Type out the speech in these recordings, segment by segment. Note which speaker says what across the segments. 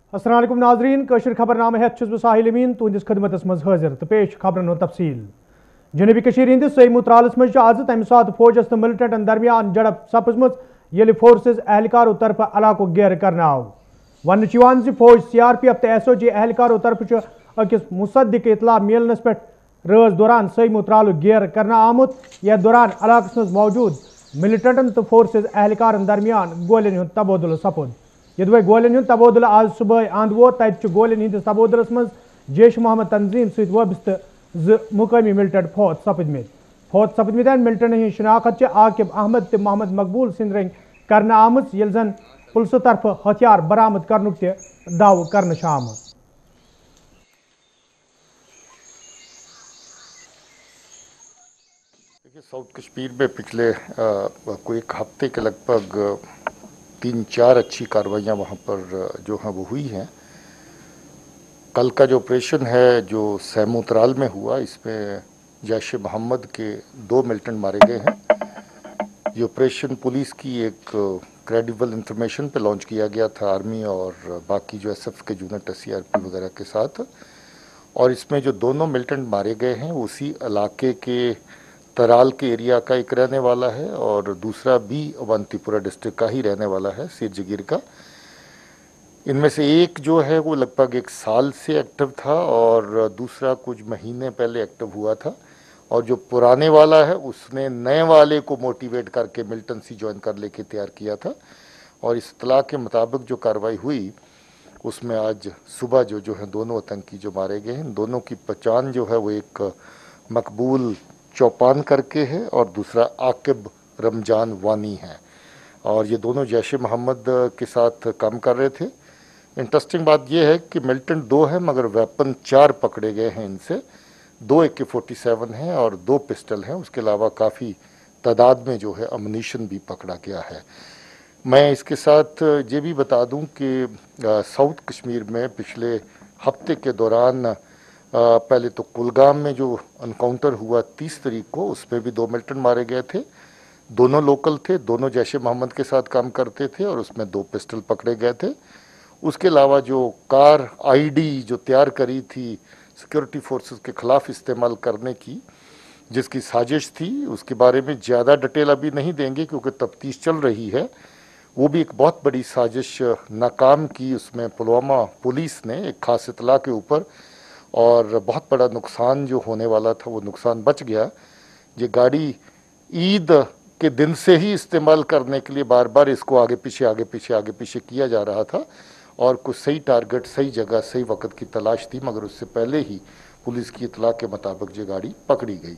Speaker 1: अस्सलाम वालेकुम नाजरीन कशर खबरनामे हेत छुस बह साहिल अमीन तुंदिस खदमतस मज हाजिर तो पेश खबरन हुंद तफसील। जनूबी कशीर हिंदिस सईमू त्रालस मज आज तमि सात फौजस तो मिलिटेंटन दरमियान झड़प सपजमत येलि फोर्सेस एहलकारों तरफ इलाको घेर करने आव। वन फौज CRPF तो SOG एहलकारों तरफ अकिस मुसद्दिक इतला मिलनस पे रज दौरान सईमू त्राल घेर करने आमुत। यह दौरान इलाकस मज मौजूद मिलिटेंटन तो फोर्सेस एहलकारन दरमियान गोलियन हुंद तबादुल सपद। यदि गोलियन हुंद तबादुल आज सुबह अंद वो तत गोलियन हंदिस तबादुलस मज जैश मोहम्मद तंजीम सत वाबस्त मुकामी मिलिटेंट फौत सपदमित मिलिटेंट हंद शनाख्त आकिब अहमद तो मोहम्मद मकबूल सिंद रंग करने आमत ये जन पुलिस तरफ हथियार बरामद करनुक दाव करने आमत।
Speaker 2: साउथ कश्मीर में पिछले कोई एक हफ्ते के लगभग 3-4 अच्छी कार्रवाइयाँ वहाँ पर जो हैं वो हुई हैं। कल का जो ऑपरेशन है जो सैमू त्राल में हुआ, इसमें जैश मोहम्मद के 2 मिलिटेंट मारे गए हैं। ये ऑपरेशन पुलिस की एक क्रेडिबल इंफॉर्मेशन पे लॉन्च किया गया था आर्मी और बाकी जो SF के यूनिट CRP वगैरह के साथ। और इसमें जो दोनों मिलिटेंट मारे गए हैं उसी इलाके के तराल के एरिया का एक रहने वाला है और दूसरा भी अवंतीपुरा डिस्ट्रिक्ट का ही रहने वाला है, सिर जगीर का। इनमें से एक जो है वो लगभग 1 साल से एक्टिव था और दूसरा कुछ महीने पहले एक्टिव हुआ था। और जो पुराने वाला है उसने नए वाले को मोटिवेट करके मिलिटेंसी ज्वाइन कर लेके तैयार किया था। और इस इत्तला के मुताबिक जो कार्रवाई हुई उसमें आज सुबह जो है दोनों आतंकी जो मारे गए हैं, दोनों की पहचान जो है वो एक मकबूल चौपान करके है और दूसरा आकिब रमजान वानी है। और ये दोनों जैश मोहम्मद के साथ काम कर रहे थे। इंटरेस्टिंग बात यह है कि मिलिटेंट 2 है मगर वेपन 4 पकड़े गए हैं इनसे। 2 AK-47 हैं और 2 पिस्टल हैं। उसके अलावा काफ़ी तादाद में जो है अम्युनिशन भी पकड़ा गया है। मैं इसके साथ ये भी बता दूं कि साउथ कश्मीर में पिछले हफ्ते के दौरान पहले तो कुलगाम में जो एनकाउंटर हुआ 30 तारीख को, उसमें भी 2 मिलिटेंट मारे गए थे। दोनों लोकल थे, दोनों जैश मोहम्मद के साथ काम करते थे और उसमें 2 पिस्टल पकड़े गए थे। उसके अलावा जो कार ID जो तैयार करी थी सिक्योरिटी फोर्सेस के ख़िलाफ़ इस्तेमाल करने की, जिसकी साजिश थी, उसके बारे में ज़्यादा डिटेल अभी नहीं देंगे क्योंकि तफ्तीश चल रही है। वो भी एक बहुत बड़ी साजिश नाकाम की उसमें पुलवामा पुलिस ने एक खास इतला के ऊपर, और बहुत बड़ा नुकसान जो होने वाला था वो नुकसान बच गया। ये गाड़ी ईद के दिन से ही इस्तेमाल करने के लिए बार बार इसको आगे पीछे किया जा रहा था और कुछ सही टारगेट, सही जगह, सही वक्त की तलाश थी, मगर उससे पहले ही पुलिस की इतला के मुताबिक ये गाड़ी पकड़ी गई।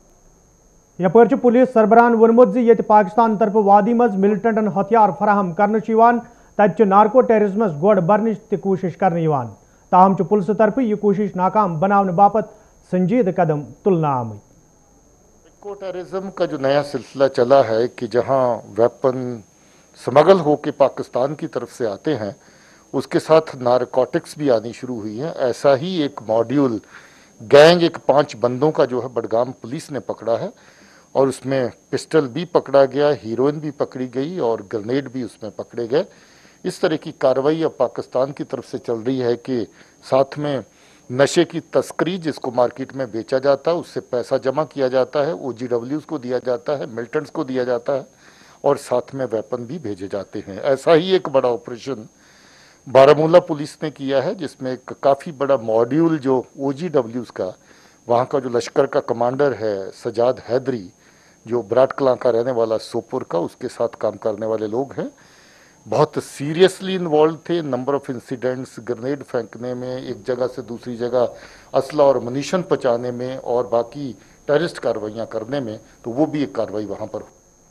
Speaker 1: यपर पुलिस सरबराहन वोनमुत ये पाकिस्तान तरफ वादी मज मिलिटेंटन हथियार फराहम करने तत नार्को टेररिज्मस गोड़ बरनिच कोशिश करने। ताहम पुलिस तरफ यह कोशिश नाकाम बनाने बापत संजीद कदम तुलना आमत।
Speaker 2: नार्को टेररिज्म का जो नया सिलसिला चला है कि जहां वेपन स्मगल होके पाकिस्तान की तरफ से आते हैं, उसके साथ नारकोटिक्स भी आनी शुरू हुई हैं। ऐसा ही एक मॉड्यूल गैंग, एक 5 बंदों का जो है बडगाम पुलिस ने पकड़ा है और उसमें पिस्टल भी पकड़ा गया, हीरोइन भी पकड़ी गई और ग्रेनेड भी उसमें पकड़े गए। इस तरह की कार्रवाई अब पाकिस्तान की तरफ से चल रही है कि साथ में नशे की तस्करी, जिसको मार्केट में बेचा जाता है, उससे पैसा जमा किया जाता है, OGWs को दिया जाता है, मिलिटेंट्स को दिया जाता है और साथ में वेपन भी भेजे जाते हैं। ऐसा ही एक बड़ा ऑपरेशन बारामूला पुलिस ने किया है जिसमें एक काफ़ी बड़ा मॉड्यूल जो OGWs का, वहाँ का जो लश्कर का कमांडर है सजाद हैदरी, जो बराट कलां का रहने वाला सोपुर का, उसके साथ काम करने वाले लोग हैं, बहुत सीरियसली इन्वॉल्व थे। नंबर ऑफ इंसिडेंट्स, ग्रेनेड फेंकने में, एक जगह से दूसरी जगह असला और मुनीशन पहुँचाने में और बाकी टेररिस्ट कार्रवाइयाँ करने में, तो वो भी एक कार्रवाई वहाँ पर।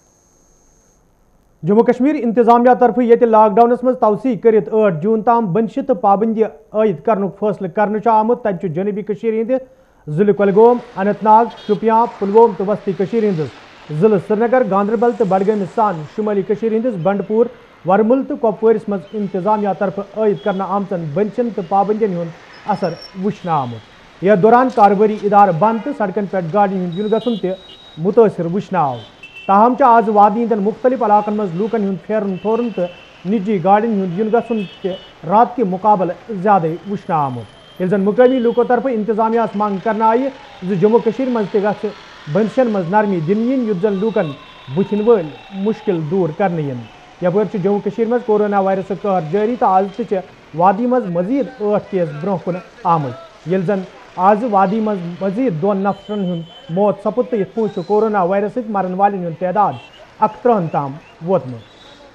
Speaker 1: जम्मू कश्मीर इंतजामिया तरफ ये लॉकडाउनस मज तवसी कर 8 जून ताम बंदिश तो पाबंदी आयद कर फैसले कर आमुत। तत जनूबी कश्मीर हिंद जिले कुलगाम, अनंतनाग, शोपियां, पुलवाम तो वस्ती कश्मीर हिंद जिले श्रीनगर, गांधरबल तो बडगाम सान शुमाली कश्मीर हिंद बंडपुर, वरमुल तो कपवारिस मज इंतजामिया तरफ आयद करना आमतन बंदिशन तो पाबंदियन हुंद असर वुचन आमुत। यह दौरान कारोबारी इदार बंद तो सड़कन पे गाड़ी हुंद युन गसन ते मुतासिर वुचन आव। ताहम आज वादी हंदन मुख्तलिफ इलाकन मज लूकन हुंद फेरन थोरन तो نجی گاڑین ہند ین گھن رات کے مقابل زیادہ وچھنہ آمت یل زن مقامی لوکو طرف انتظامیہ منگ کرنا آئی جموں کشیر مز تہ گھ بندشن مز نرمی دن ین یت زن لوکن بتھن ول مشکل دور کرنے ین یپر جموں کشیر مز کورونا وائرس قہر جاری تو آز تہ وادی مز مزید 8 کیس برہ کن آمد یل زن آز وادی مز مزید 2 نفرن ہند موت سپد تو ات پہ کورونا وائرس ست مرن والن ہند تعداد 31 تام ووتمت.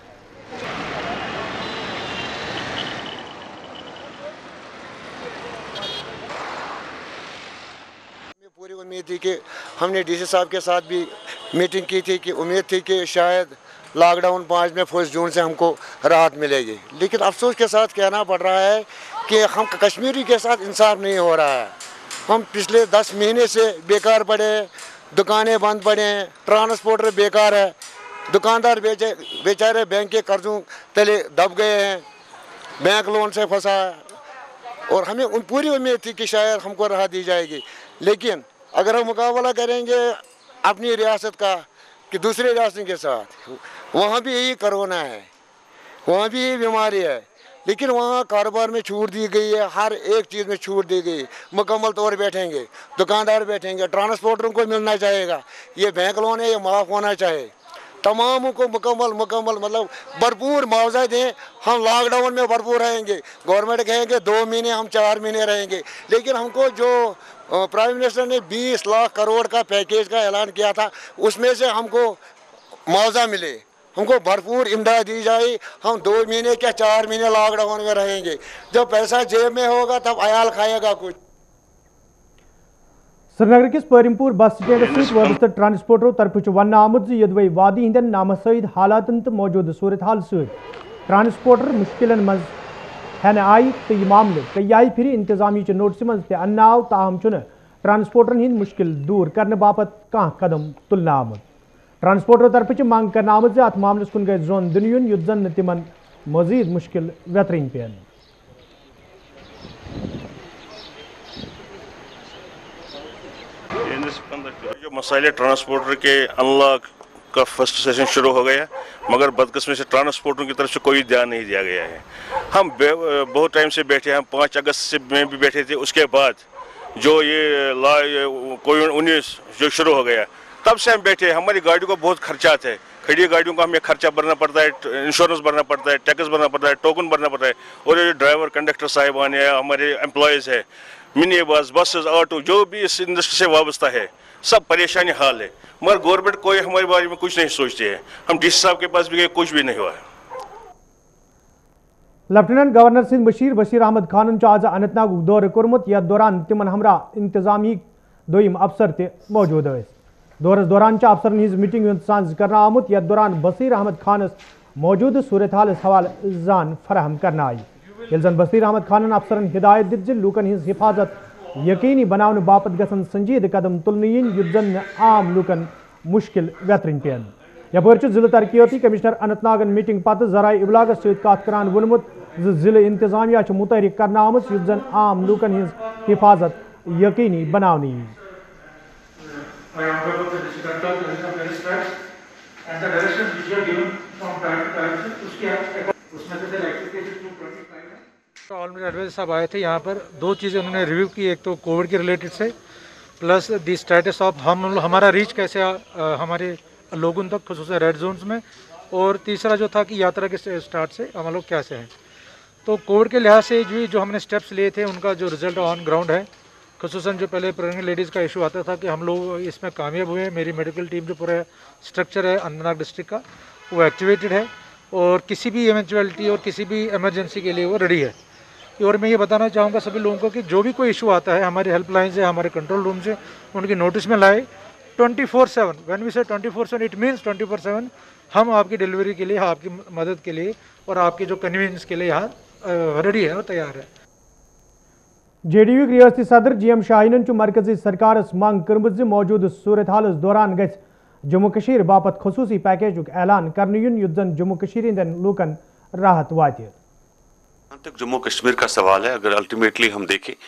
Speaker 3: پوری امید تھی کہ ہم نے ڈی سی صاحب کے ساتھ بھی میٹنگ کی تھی کہ امید تھی کہ شاید لاک ڈاؤن 5 میں 1 جون سے ہم کو راحت ملے گی، لیکن افسوس کے ساتھ کہنا پڑ رہا ہے کہ ہم کشمیری کے ساتھ انصاف نہیں ہو رہا ہے. ہم پچھلے 10 مہینے سے بیکار پڑے، دکانیں بند پڑے ہیں، ٹرانسپورٹر بیکار ہے، دکاندار بیچارے بینک کے قرضوں تلے دب گئے ہیں، بینک لون سے پھنسا ہے، اور ہمیں پوری امید تھی کہ شاید ہم کو راحت دی جائے گی. لیکن اگر ہم مقابلہ کریں گے اپنی ریاست کا کہ دوسرے ریاستوں کے ساتھ، وہاں بھی یہی کرونا ہے، وہاں بھی یہی بیماری ہے، لیکن وہاں کاروبار میں چھوٹ دی گئی ہے، ہر ایک چیز میں چھوٹ دی گئی، مکمل طور بیٹھیں گے، دکاندار بیٹھیں گے، ٹرانسپورٹروں کو ملنا چاہے گا، یہ بینک لون ہے یہ معاف ہونا چاہیے، تمام کو مکمل مطلب بھرپور معاوضہ دیں. ہم لاک ڈاؤن میں بھرپور رہیں گے، گورنمنٹ کہیں گے 2 مہینے ہم 4 مہینے رہیں گے، لیکن ہم کو جو پرائم منسٹر نے 20 لاکھ کروڑ کا پیکیج کا اعلان کیا تھا اس میں سے ہم کو معاوضہ ملے، ہم کو بھرپور امداد دی جائے. ہم 2 مہینے کیا 4 مہینے لاک ڈاؤن میں رہیں گے، جب پیسہ جیب میں ہوگا تب عیال کھائے گا کچھ.
Speaker 1: سرینگر کس پریم پور بس سٹینڈس ست وابستہ ٹرانسپورٹرو طرف ون آمت یدوی وادی ہندین نامساعد حالاتن تو موجود صورتحال ست ٹرانسپورٹر مشکلن مز ہین آئی تو یہ معاملہ کئی آئی پھر انتظامی چہ نوٹس مز تہ ان آو، تاہم چھ ٹرانسپورٹرن ہند مشکل دور کرنے باپت کان قدم تلنا آمت. ٹرانسپورٹرو طرف منگ کرنا آمت ات معاملس کن گژھِ زون دن یُن یُتھ زن تمن مزید مشکل ویترین پین.
Speaker 4: جو مسائل ٹرانسپورٹر کے انلاک کا فرسٹ سیشن شروع ہو گیا، مگر بدقسمتی سے ٹرانسپورٹروں کی طرف سے کوئی دھیان نہیں دیا گیا ہے. ہم بہت ٹائم سے بیٹھے ہیں، ہم 5 اگست سے میں بھی بیٹھے تھے، اس کے بعد جو یہ کووڈ 19 جو شروع ہو گیا تب سے ہم بیٹھے ہیں. ہماری گاڑیوں کو بہت خرچات ہے، کھڑی گاڑیوں کا ہمیں خرچہ بھرنا پڑتا ہے، انشورنس بھرنا پڑتا ہے، ٹیکس بھرنا پڑتا ہے، ٹوکن بھرنا پڑتا ہے، اور یہ ڈرائیور کنڈکٹر صاحبان ہیں، ہمارے امپلائیز ہیں، منی بس بسز آٹو جو بھی اس انڈسٹری سے وابستہ ہے، سب پریشانی حال ہے. مگر گورنمنٹ کوئی ہمارے بارے میں کچھ نہیں سوچتے ہیں. ہم ڈی سی صاحب کے پاس بھی گئے، کچھ بھی نہیں ہوا ہے.
Speaker 1: لیفٹیننٹ گورنر سند بشیر احمد خانن آز اننت ناگ دورہ کورمت، یتھ دوران تمن ہمراہ انتظامی دویم افسر تہ موجود ٲسۍ. دورس دوران افسرن ہز میٹنگ ہند سانز کرنا آمت، یتھ دوران بصیر احمد خانس موجود صورتحالس حوالہ زان فراہم کرنا آئی. یل زن بصیر احمد خانن افسرن ہدایت دت لوکن ہز حفاظت یقینی بناؤن باپت گژھن سنجید قدم تلنہ ین یُتھ زن عام لوکن مشکل ویترن پین. یپر ضلع ترقیاتی کمشنر اننت ناگن میٹنگ پتہ ذرائع ابلاغس ست کت کران وونمت ضلع انتظامیہ متحرک کرنا آمت یُتھ زن عام لوکن ہز حفاظت یقینی بناؤن یی.
Speaker 5: I am aware of the disgruntled position of many strikes and the directions which were given from time to time. उसमें से electrification 225 है.
Speaker 6: ऑलरेडी एडवाइजर साहब आए थे यहाँ पर, 2 चीज़ें उन्होंने रिव्यू की, एक तो कोविड के रिलेटेड से प्लस दी स्टेटस ऑफ हमारा रीच कैसे हमारे लोगों तक खसूस रेड जोन्स में, और तीसरा जो था कि यात्रा के स्टार्ट से हम लोग कैसे हैं. तो कोविड के लिहाज से जो हमने स्टेप्स लिए थे उनका जो रिजल्ट ऑन ग्राउंड है, खसूसन जो पहले प्रेग्नेंट लेडीज़ का इशू आता था कि हम लोग इसमें कामयाब हुए. मेरी मेडिकल टीम जो पूरा स्ट्रक्चर है अनंतनाग डिस्ट्रिक्ट का वो एक्टिवेटेड है और किसी भी इवेंचुअलिटी और किसी भी इमरजेंसी के लिए वो रेडी है. और मैं ये बताना चाहूँगा सभी लोगों को कि जो भी कोई इशू आता है हमारे हेल्पलाइन से, हमारे कंट्रोल रूम से, उनकी नोटिस में लाए. 24/7 व्हेन वी से 24/7 इट मीन्स 24/7 हम आपकी डिलीवरी के लिए, आपकी मदद के लिए और आपकी जो कन्वीनियंस के लिए यहाँ रेडी है और तैयार है.
Speaker 1: JDU ریاستی صدر GM شاہینن مرکزی سرکارس منگ کرمت موجود صورتحالس دوران گژھِ جموں کشیر باپت خصوصی پیکیجک اعلان کرنے یُن یُتھ زن جموں کشیر ہندین لوکن راحت واتہِ.
Speaker 7: جہاں تک جموں کشمیر کا سوال ہے، اگر الٹیمیٹلی ہم دیکھیں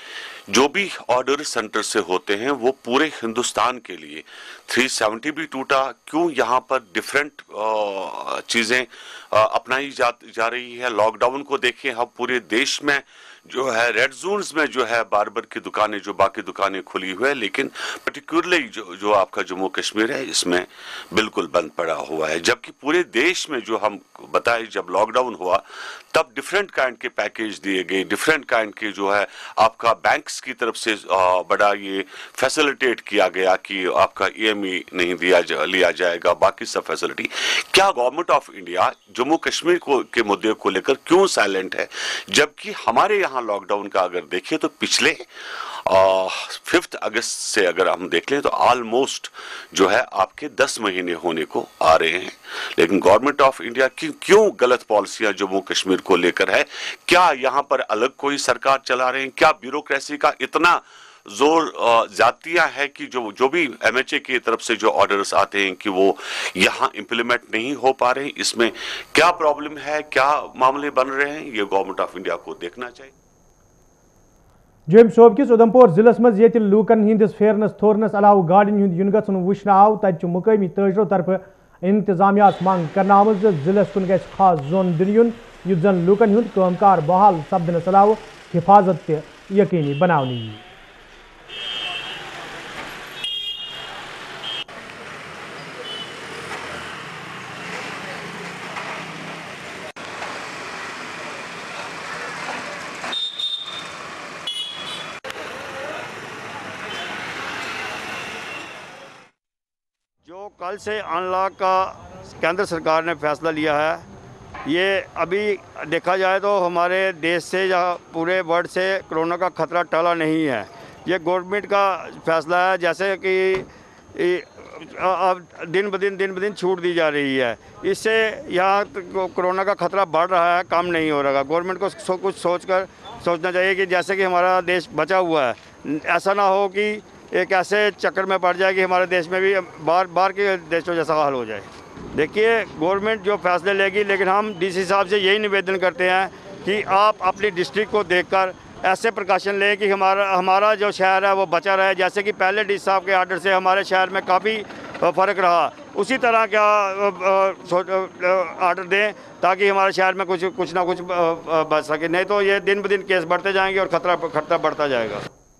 Speaker 7: जो भी ऑर्डर सेंटर से होते हैं वो पूरे हिंदुस्तान के लिए 370 भी टूटा, क्यों यहाँ पर डिफरेंट चीज़ें अपनाई जा रही है। लॉकडाउन को देखिए, हम पूरे देश में जो है रेड जोन्स में जो है बार्बर की दुकानें, जो बाकी दुकानें खुली हुई है, लेकिन पर्टिकुलरली जो आपका जम्मू कश्मीर है इसमें बिल्कुल बंद पड़ा हुआ है। जबकि पूरे देश में जो हम बताए, जब लॉकडाउन हुआ तब डिफरेंट काइंड के पैकेज दिए गए, डिफरेंट काइंड के जो है आपका बैंक्स की तरफ से बड़ा ये फैसिलिटेट किया गया कि आपका EMI नहीं लिया जाएगा, बाकी सब फैसिलिटी। क्या government of India Jammu Kashmir के मुद्दे को लेकर क्यों साइलेंट है? जबकि हमारे यहाँ लॉकडाउन का अगर देखें तो पिछले 5 अगस्त से अगर हम देख लें तो ऑलमोस्ट जो है आपके 10 महीने होने को आ रहे हैं, लेकिन गवर्नमेंट ऑफ इंडिया की क्यों गलत पॉलिसियां जम्मू कश्मीर को लेकर है? क्या यहाँ पर अलग कोई सरकार चला रहे हैं? क्या ब्यूरोक्रेसी का इतना जोर जातियां है कि जो भी MHA की तरफ से जो ऑर्डर्स आते हैं कि वो यहाँ इम्प्लीमेंट नहीं हो पा रहे हैं? इसमें क्या प्रॉब्लम है, क्या मामले बन रहे हैं, ये गवर्नमेंट ऑफ इंडिया को देखना चाहिए।
Speaker 1: जम सोब किस उधमपुर जिलस मज ये लूकन हिंदिस फेरनस थोरनस अलाव गाड़िन हुंद युन गन वुचन आव तत मुकामी तजरों तरफ इंतजामिया मांग करना आमज जिलस कुन गस खास जोन दिन युन युत जन लूकन हुंद कामकार बहाल सपदनस अलाव हिफाजत ते यकीनी बनावनी।
Speaker 8: जो कल से अनलॉक का केंद्र सरकार ने फैसला लिया है, ये अभी देखा जाए तो हमारे देश से या पूरे वर्ल्ड से कोरोना का खतरा टला नहीं है। ये गवर्नमेंट का फैसला है, जैसे कि अब दिन ब दिन छूट दी जा रही है। इससे यहाँ कोरोना का खतरा बढ़ रहा है, कम नहीं हो रहा। गवर्नमेंट को कुछ सोचना चाहिए कि जैसे कि हमारा देश बचा हुआ है, ऐसा ना हो कि एक ऐसे चक्कर में पड़ जाए कि हमारे देश में भी बाहर के देशों जैसा हाल हो जाए। देखिए, गवर्नमेंट जो फैसले लेगी, लेकिन हम DC साहब से यही निवेदन करते हैं कि आप अपनी डिस्ट्रिक्ट को देखकर ऐसे प्रिकॉशन लें कि हमारा जो शहर है वो बचा रहे। जैसे कि पहले DC साहब के आर्डर से हमारे शहर में काफ़ी फ़र्क रहा, उसी तरह का आर्डर दें ताकि हमारे शहर में कुछ ना कुछ बच सके। नहीं तो ये दिन ब दिन केस बढ़ते जाएंगे और खतरा बढ़ता जाएगा।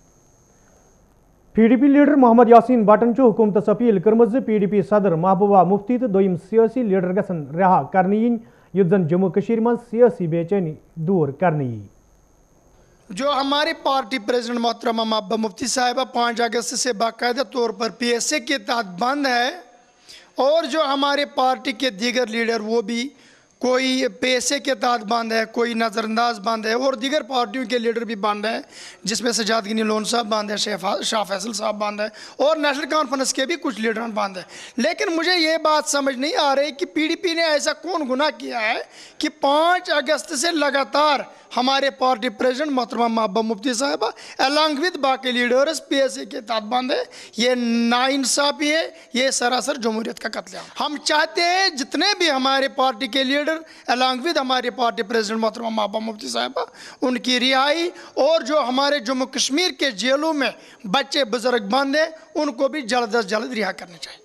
Speaker 1: PDP लीडर मोहम्मद यासीन बटन हुकूमत अपील कर्म PDP सदर महबूबा मुफ्ती तो दोयम सियासी लीडर गसन रहा करने युत जन जम्मू कश्मीर में सियासी बेचैनी दूर करने।
Speaker 9: जो हमारी पार्टी प्रेसिडेंट मोहतरमा महबूबा मुफ्ती साहिबा 5 अगस्त से बाकायदा तौर पर PSA के तहत बंद है, और जो हमारे पार्टी के दीगर लीडर वो भी कोई PSA के तहत बंद है, कोई नज़रअंदाज बंद है, और दीगर पार्टियों के लीडर भी बंद है, जिसमें सजाद गनी लोन साहब बंद है, शाह फैसल साहब बंद है, और नेशनल कॉन्फ्रेंस के भी कुछ लीडर बंद है। लेकिन मुझे ये बात समझ नहीं आ रही कि PDP ने ऐसा कौन गुनाह किया है कि 5 अगस्त से लगातार हमारे पार्टी प्रेसिडेंट मोहतरमा महबूबा मुफ्ती साहिबा अलॉन्ग विद बाकी लीडर्स PSA के तहत बंद है। ये नाइंसाफी है, ये सरासर जमहूरियत का कत्लेआम। हम चाहते हैं जितने भी हमारे पार्टी के लीडर अलॉन्ग विद हमारे पार्टी प्रेसिडेंट मोहतरमा महबूबा मुफ्ती साहिबा, उनकी रिहाई, और जो हमारे जम्मू कश्मीर के जेलों में बच्चे बुजुर्ग बंद हैं उनको भी जल्द अज जल्द रिहा करना चाहिए।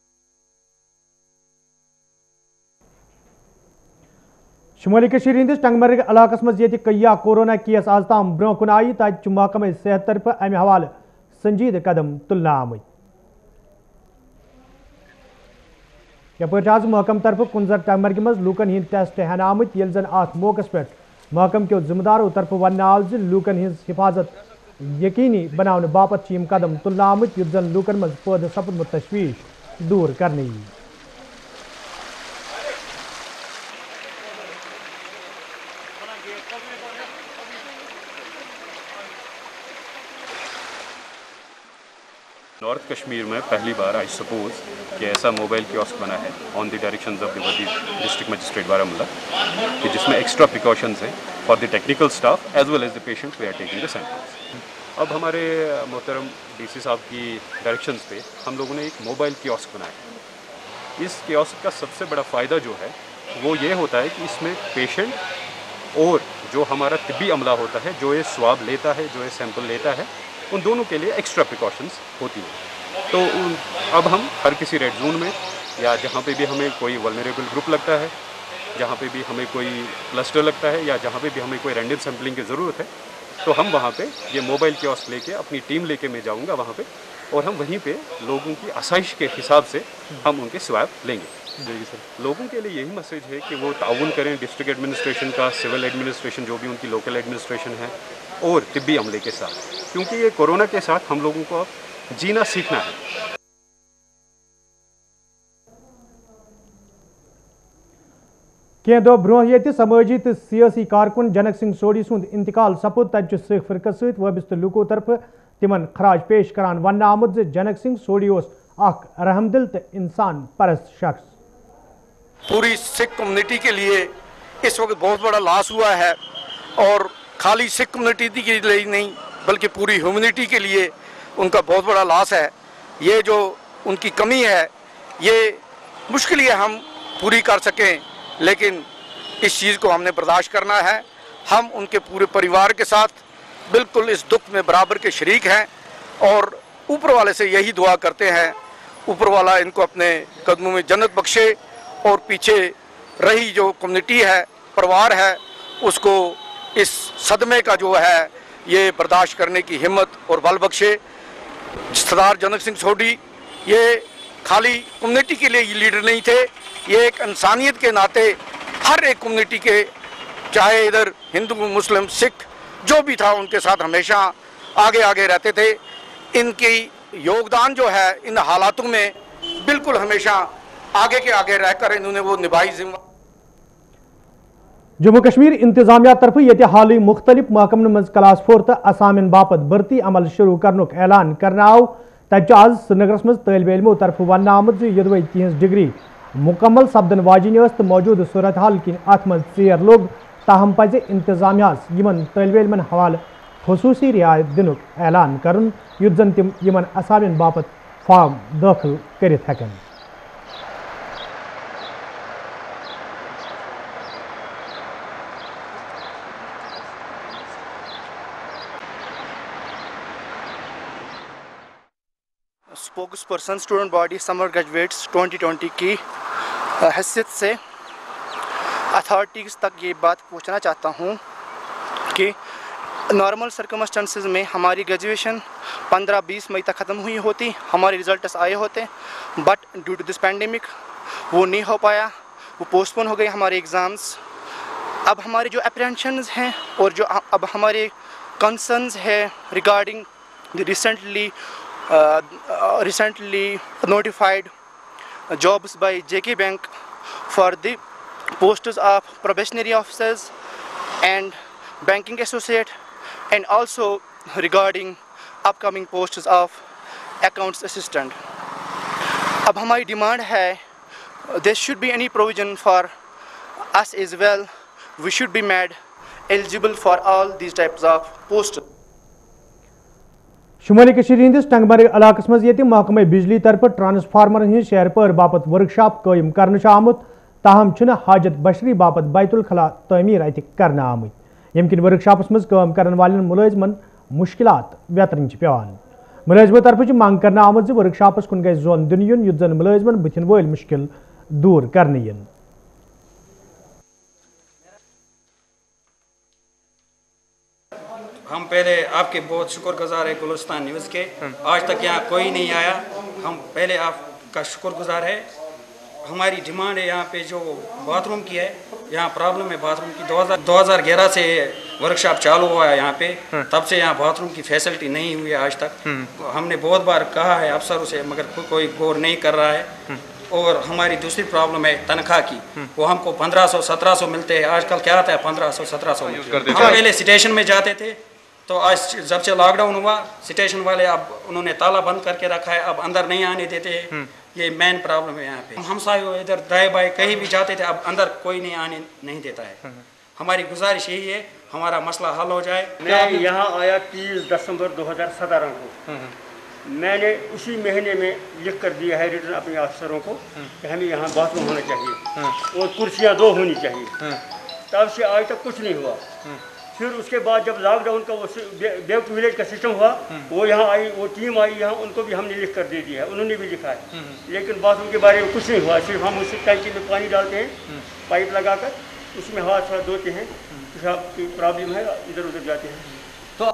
Speaker 1: शुमाली हंदिस टंगमर्ग इलाकस मज ये कया कोरोना केस आज ताम ब्रो कुन आई तत महकमा सेहत तरफ अमे हवाले संजीद कदम तुलना आमत। यपर आज महकम तरफ कुंजर टंगमर्ग मज लूकन हिंद टेस्ट हेन आमत, ये जन अत मौकस पे महकम के जिम्मेदारों तरफ वन आव लूकन हिंज हिफाजत यकीनी बनाने बापत कदम तुलना आमत, युत जन लूकन मज पैदा सपदमुत तशवीश दूर करने।
Speaker 10: नॉर्थ कश्मीर में पहली बार आई सपोज कि ऐसा मोबाइल कियोस्क बना है on the directions of the district magistrate Baramulla कि जिसमें एक्स्ट्रा प्रिकॉशंस हैं for the technical staff as well as the patients we are taking the samples. अब हमारे मोहतरम DC साहब की डायरेक्शंस पे हम लोगों ने एक मोबाइल कियोस्क बनाया। इस कियोस्क का सबसे बड़ा फ़ायदा जो है वो ये होता है कि इसमें पेशेंट और जो हमारा तिब्बी अमला होता है, जो ये स्वाब लेता है, जो ये सैंपल लेता है, उन दोनों के लिए एक्स्ट्रा प्रिकॉशंस होती हैं। तो अब हम हर किसी रेड जोन में या जहाँ पे भी हमें कोई वल्नरेबल ग्रुप लगता है, जहाँ पे भी हमें कोई क्लस्टर लगता है या जहाँ पे भी हमें कोई रैंडम सैम्पलिंग की ज़रूरत है, तो हम वहाँ पे ये मोबाइल कियोस्क लेके अपनी टीम लेके मैं जाऊँगा वहाँ पे, और हम वहीं पे लोगों की आसाइश के हिसाब से हम उनके स्वैब लेंगे। जी सर, लोगों के लिए यही मैसेज है कि वो ताउन करें डिस्ट्रिक्ट एडमिनिस्ट्रेशन का, सिविल एडमिनिस्ट्रेशन जो भी उनकी लोकल एडमिनिस्ट्रेशन है, और तिब्बी अमले के साथ, क्योंकि ये कोरोना के साथ हम लोगों को अब जीना सीखना है।
Speaker 1: कह दो ब्रोह ये समाजी तो सियासी कारकुन जनक सिंह सोडी सुंद इंतकाल सपुद तक सिख फिरकस सत वाबस्त लूको तरफ तिमन खराज पेश करान वन आमुद जनक सिंह सोडी रहमदिल तो इंसान परस्त शख्स।
Speaker 11: पूरी सिख कम्युनिटी के लिए इस वक्त बहुत बड़ा लॉस हुआ है, और खाली सिख कम्युनिटी के लिए नहीं बल्कि पूरी ह्यूमनिटी के लिए उनका बहुत बड़ा लॉस है। ये जो उनकी कमी है ये मुश्किल है हम पूरी कर सकें, लेकिन इस चीज़ को हमने बर्दाश्त करना है। हम उनके पूरे परिवार के साथ बिल्कुल इस दुख में बराबर के शरीक हैं, और ऊपर वाले से यही दुआ करते हैं ऊपर वाला इनको अपने कदमों में जन्नत बख्शे, और पीछे रही जो कम्युनिटी है, परिवार है, उसको इस सदमे का जो है ये बर्दाश्त करने की हिम्मत और बल बख्शे। सरदार जनक सिंह सोडी ये खाली कम्युनिटी के लिए लीडर नहीं थे, ये एक इंसानियत के नाते हर एक कम्युनिटी के, चाहे इधर हिंदू मुस्लिम सिख जो भी था, उनके साथ हमेशा आगे आगे रहते थे। इनकी योगदान जो है इन हालातों में बिल्कुल हमेशा आगे के आगे रहकर इन्होंने वो निभाई जिम्मेदारी।
Speaker 1: जम्मू कश्मीर इंतजामिया तरफ ये हाल ही मुख्तलिफ महकमन मज क्लास 4 तो असामिन बापत भर्ती अमल शुरू करनुक ऐलान करना आव। तब आज श्रीनगरस मज तालिब इल्मों तरफ वन आमुद यदि तिहज डिग्री मुकम्मल सपदन वाजिन तो मौजूद सूरत हाल कि अत मज चेर लोग, ताहम पज इंतजामिया यमन तालिब इल्मन हवाले खसूसी रियायत दिनुक ऐलान करन युद्ध जन तिम यमन असामिन बापत फॉर्म दाखिल करित हेकन।
Speaker 12: Spokesperson student body summer graduates 2020 की हैसियत से अथॉरिटीज़ तक ये बात पूछना चाहता हूँ कि नॉर्मल सर्कमस्टेंसेस में हमारी ग्रेजुएशन 15-20 मई तक ख़त्म हुई होती, हमारे रिजल्ट्स आए होते, but due to this pandemic वो नहीं हो पाया, वो पोस्टपोन हो गए हमारे एग्ज़ाम्स। अब हमारे जो अप्रेंशंस हैं और जो अब हमारे कंसर्न्स है regarding the recently notified jobs by JK Bank for the posts of probationary officers and banking associate, and also regarding upcoming posts of accounts assistant. अब हमारी डिमांड है there should be any provision for us as well. We should be made eligible for all these types of posts.
Speaker 1: शुमाली कशीर हिंदिस टंगमर्ग इलाकस मज ये महकमे बिजली तरफ transformer हज शहर पर बापत वर्कशॉप कायम करने आमुत, ताहम हाजत बशरी बापत बैतुल खला तमीर अत करने आमुत, यम किन वर्कशॉपस मज काम करने वाले मुलाजमन मुश्किलात व्यतरन पेवान। मुलाजमो तरफ मांग करने आमुत वर्कशॉपस कुन गई जोन दिन युन युत जन मुलाजमन बुथिन वल मुश्किल दूर करने यन।
Speaker 13: हम पहले आपके बहुत शुक्रगुजार है गुलिस्तान न्यूज़ के, आज तक यहाँ कोई नहीं आया, हम पहले आपका शुक्रगुजार है। हमारी डिमांड है यहाँ पे जो बाथरूम की है, यहाँ प्रॉब्लम है बाथरूम की। 2011 से वर्कशॉप चालू हुआ है यहाँ पे, तब से यहाँ बाथरूम की फैसिलिटी नहीं हुई है आज तक। हमने बहुत बार कहा है अफसरों से, मगर कोई गौर नहीं कर रहा है। और हमारी दूसरी प्रॉब्लम है तनख्वाह की, वो हमको 1500-1700 मिलते हैं, आजकल क्या आता है 1500-1700 में। हम पहले स्टेशन में जाते थे, तो आज जब से लॉकडाउन हुआ स्टेशन वाले अब उन्होंने ताला बंद करके रखा है, अब अंदर नहीं आने देते हैं। ये मेन प्रॉब्लम है यहाँ पे। हम सारे इधर दाएं बाएं कहीं भी जाते थे, अब अंदर कोई नहीं आने नहीं देता है। हमारी गुजारिश यही है हमारा मसला हल हो जाए।
Speaker 14: मैं यहाँ आया 30 दिसंबर 2017 को, मैंने उसी महीने में लिख कर दिया है रिटर्न अपने अफसरों को कि हमें यहाँ बाथरूम होना चाहिए और कुर्सियाँ 2 होनी चाहिए। तब से आज तक कुछ नहीं हुआ। फिर उसके बाद जब लॉकडाउन का वो बैक टू विलेज का सिस्टम हुआ, वो यहाँ आई, वो टीम आई यहाँ, उनको भी हमने लिख कर दे दिया है, उन्होंने भी लिखा है, लेकिन बाथरूम के बारे में कुछ नहीं हुआ। सिर्फ हम उस टैंकी में पानी डालते हैं पाइप लगाकर, उसमें हाथ थोड़ा धोते हैं, पेशाब की प्रॉब्लम है, इधर उधर जाते हैं। तो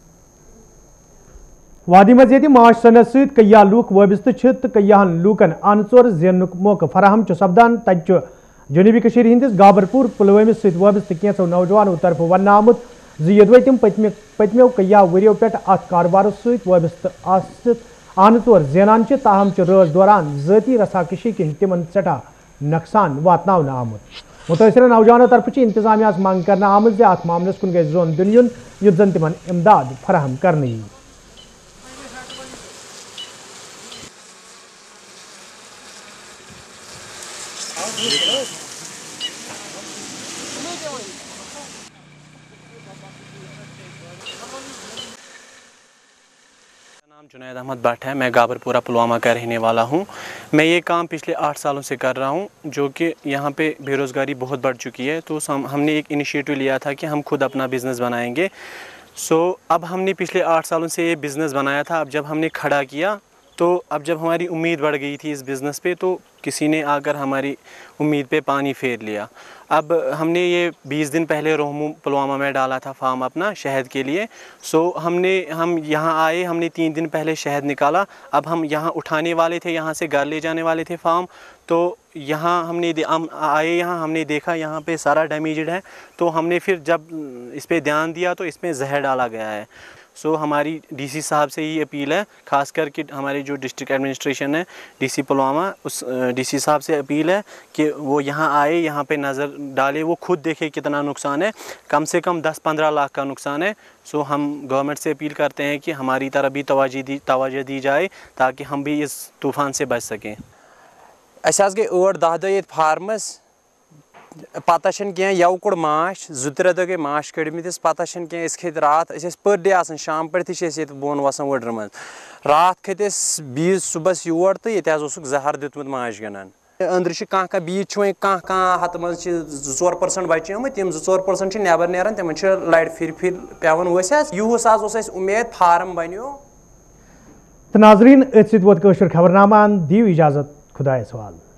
Speaker 1: वादी मज़ माश सनत सत कया लूक वबस्त तो कयाहन लूकन अनसोर जेन मौका फराहम सपदान तत जनूबी कशीर हंदिस गाबरपुर पुलवामिस सत वबस्त कैंसो नौजवानों तरफ वन आमुत यदवे तम पतमो कया वरियो पे अत कारोबार सत वबस्त आनतोर जेनान ताहम रोज दौरान ज़ाती रसाकशी किन तिमन सठा नुकसान वातना आमुत। मुतासर नौजवानों तरफ इंतजामिया मांग करना आमुत अत मामलस कुन गई जोन दिन युत जन तिमन इमदाद फराहम करने।
Speaker 15: नाम जुनैद अहमद भट्ट है। मैं गाबरपुरा पुलवामा का रहने वाला हूँ। मैं ये काम पिछले 8 सालों से कर रहा हूँ, जो कि यहाँ पे बेरोज़गारी बहुत बढ़ चुकी है। तो हमने एक इनिशिएटिव लिया था कि हम खुद अपना बिज़नेस बनाएंगे। अब हमने पिछले 8 सालों से ये बिज़नेस बनाया था। अब जब हमने खड़ा किया तो अब जब हमारी उम्मीद बढ़ गई थी इस बिज़नेस पे, तो किसी ने आकर हमारी उम्मीद पे पानी फेर लिया। अब हमने ये 20 दिन पहले रोहमू पुलवामा में डाला था फार्म अपना शहद के लिए। हम यहाँ आए, हमने 3 दिन पहले शहद निकाला। अब हम यहाँ उठाने वाले थे, यहाँ से घर ले जाने वाले थे फार्म। तो यहाँ हम आए, यहाँ हमने देखा यहाँ पे सारा डैमेज्ड है। तो हमने फिर जब इस पर ध्यान दिया तो इसमें जहर डाला गया है। हमारी डीसी साहब से ये अपील है, ख़ास करके हमारी जो डिस्ट्रिक्ट एडमिनिस्ट्रेशन है डीसी पुलवामा, उस डीसी साहब से अपील है कि वो यहाँ आए, यहाँ पे नज़र डाले, वो खुद देखे कितना नुकसान है। कम से कम 10-15 लाख का नुकसान है। हम गवर्नमेंट से अपील करते हैं कि हमारी तरफ भी तवज्जो दी जाए ताकि हम भी इस तूफ़ान से बच सकें।
Speaker 16: अस गई 8-10 दह ये फार्मस, पता यवकुड़ माश 2-3 दह गई माश कड़मिस, पता खत रात पर डे शाम पे बोन वसान वड्र मज। रात खत 20 सुबह योर तो ये जहर दितमुत माश गनान। अंदर कह बीच कह हत मज 2-4% बचे तम 2-4% नबर नान, तम लड़ फिर पेवन वस यूस उम्मीद फार्म बनो।
Speaker 1: नाजरीन खबरनामा दीव इजाजत, खुदा सवाल।